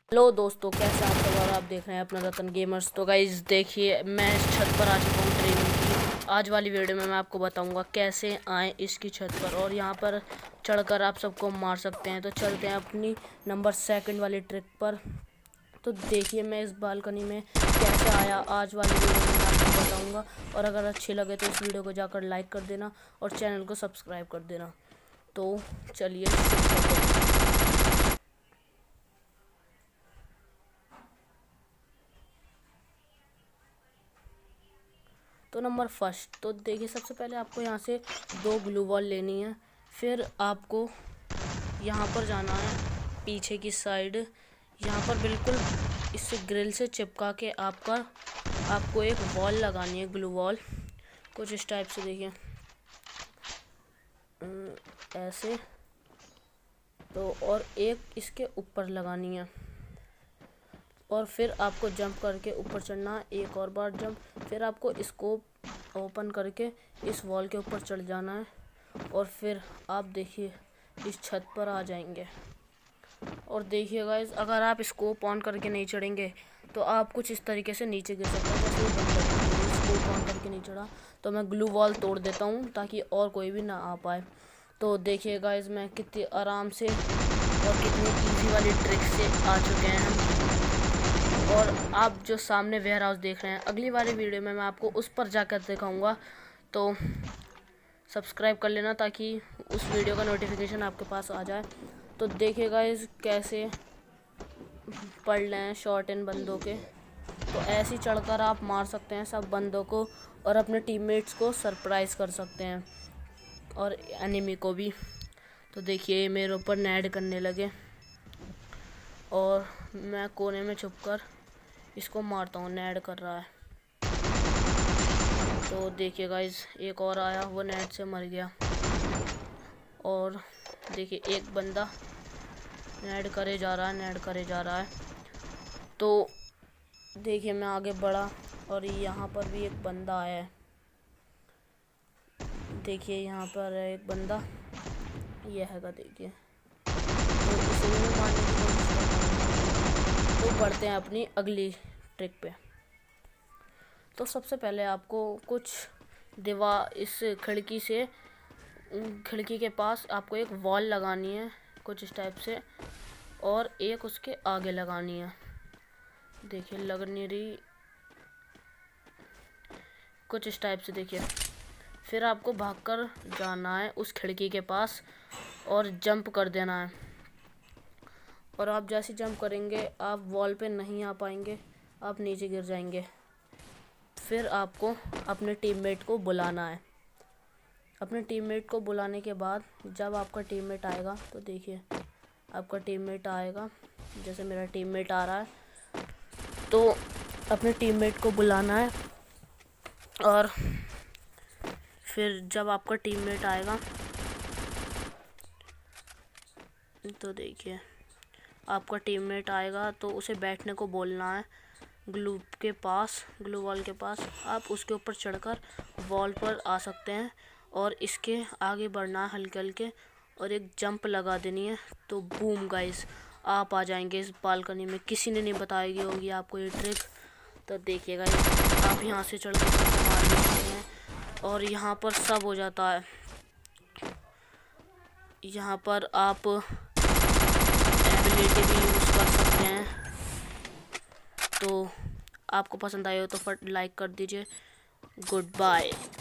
Hello दोस्तों, कैसे आप सब। और आप देख रहे हैं अपना रतन गेमर्स। तो गाइस देखिए, मैं इस छत पर आ चुका हूँ ट्रेनिंग की। आज वाली वीडियो में मैं आपको बताऊंगा कैसे आए इसकी छत पर और यहाँ पर चढ़कर आप सबको मार सकते हैं। तो चलते हैं अपनी नंबर 2 वाली ट्रिक पर। तो देखिए मैं इस बालकनी में कैसे आया, आज वाली वीडियो में मैं आपको बताऊँगा। और अगर अच्छी लगे तो इस वीडियो को जाकर लाइक कर देना और चैनल को सब्सक्राइब कर देना। तो चलिए शुरू करते हैं। तो नंबर फर्स्ट, तो देखिए सबसे पहले आपको यहाँ से 2 ग्लू वॉल लेनी है। फिर आपको यहाँ पर जाना है पीछे की साइड। यहाँ पर बिल्कुल इससे ग्रिल से चिपका के आपको एक वॉल लगानी है, ग्लू वॉल कुछ इस टाइप से। देखिए ऐसे। तो और एक इसके ऊपर लगानी है और फिर आपको जंप करके ऊपर चढ़ना है, एक और बार जंप। फिर आपको स्कोप ओपन करके इस वॉल के ऊपर चढ़ जाना है और फिर आप देखिए इस छत पर आ जाएंगे। और देखिए गाइस, अगर आप स्कोप ऑन करके नहीं चढ़ेंगे तो आप कुछ इस तरीके से नीचे गिर सकते हैं। जैसे स्कोप ऑन करके नहीं चढ़ा तो मैं ग्लू वॉल तोड़ देता हूँ ताकि और कोई भी ना आ पाए। तो देखिए गाइस, मैं कितनी आराम से और कितनी ईजी वाली ट्रिक से आ चुके हैं हम। और आप जो सामने वेयर हाउस देख रहे हैं, अगली वाली वीडियो में मैं आपको उस पर जाकर दिखाऊंगा। तो सब्सक्राइब कर लेना ताकि उस वीडियो का नोटिफिकेशन आपके पास आ जाए। तो देखिए गाइस कैसे पढ़ रहे हैं शॉट इन बंदों के। तो ऐसे ही चढ़कर आप मार सकते हैं सब बंदों को और अपने टीममेट्स को सरप्राइज़ कर सकते हैं और एनिमी को भी। तो देखिए मेरे ऊपर नेड करने लगे और मैं कोने में छुपकर इसको मारता हूँ, नेड कर रहा है। तो देखिए गाइस, एक और आया, वो नेट से मर गया। और देखिए एक बंदा नेड करे जा रहा है। तो देखिए मैं आगे बढ़ा और यहाँ पर भी एक बंदा आया है। देखिए यहाँ पर है एक बंदा, ये हैगा देखिए। तो इसे भी मारने की कोशिश करता हूँ। तो बढ़ते हैं अपनी अगली ट्रिक पे। तो सबसे पहले आपको कुछ इस खिड़की के पास आपको एक वॉल लगानी है कुछ इस टाइप से और एक उसके आगे लगानी है। देखिए लग नहीं रही, कुछ इस टाइप से। देखिए फिर आपको भागकर जाना है उस खिड़की के पास और जंप कर देना है। और आप जैसे जंप करेंगे आप वॉल पे नहीं आ पाएंगे, आप नीचे गिर जाएंगे। फिर आपको अपने टीममेट को बुलाना है। अपने टीममेट को बुलाने के बाद जब आपका टीममेट आएगा, तो देखिए आपका टीममेट आएगा, जैसे मेरा टीममेट आ रहा है। तो अपने टीममेट को बुलाना है और फिर जब आपका टीममेट आएगा तो देखिए आपका टीममेट आएगा तो उसे बैठने को बोलना है ग्लू वॉल के पास। आप उसके ऊपर चढ़कर वॉल पर आ सकते हैं और इसके आगे बढ़ना है हल्के हल्के और एक जंप लगा देनी है। तो बूम गाइस, आप आ जाएंगे इस बालकनी में। किसी ने नहीं बताई होगी आपको ये ट्रिक। तो देखिए गाइस, आप यहाँ से चढ़ के मार भी सकते हैं और यहाँ पर सब हो जाता है। यहाँ पर आप एबिलिटी भी यूज़ कर सकते हैं। तो आपको पसंद आए हो तो फट लाइक कर दीजिए। Good bye.